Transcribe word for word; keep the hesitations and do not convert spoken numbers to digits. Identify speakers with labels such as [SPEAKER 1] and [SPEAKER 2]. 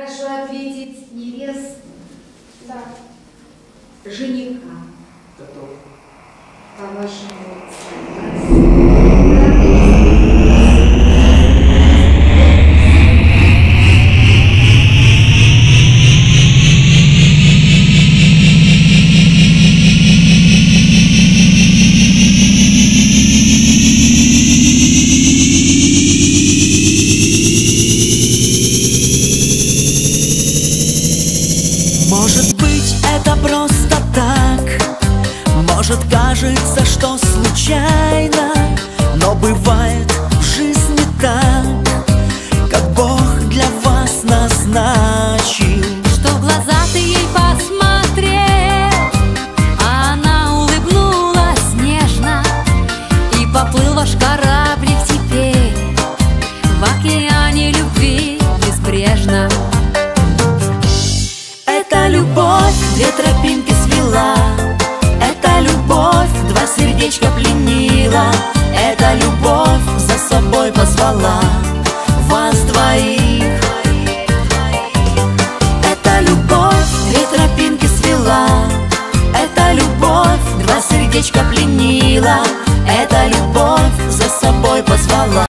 [SPEAKER 1] Хорошо ответить невест.
[SPEAKER 2] Да.
[SPEAKER 1] Жениха.
[SPEAKER 3] Готов.
[SPEAKER 1] По-вашему,
[SPEAKER 4] может быть, это просто так, может, кажется, что случайно, но бывает в жизни так, как Бог для вас назначил.
[SPEAKER 5] Что в глаза ты ей посмотрел, а она улыбнулась нежно, и поплыл ваш кораблик теперь в океане любви безбрежном.
[SPEAKER 4] Эта любовь две тропинки свела, эта любовь два сердечка пленила, эта любовь за собой позвала вас двоих. Эта любовь две тропинки свела, эта любовь два сердечка пленила, эта любовь за собой позвала.